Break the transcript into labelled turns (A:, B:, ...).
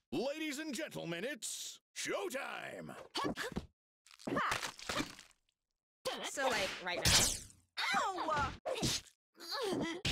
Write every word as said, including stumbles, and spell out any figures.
A: Ladies and gentlemen, it's showtime!
B: So, like, right now.
C: Ow!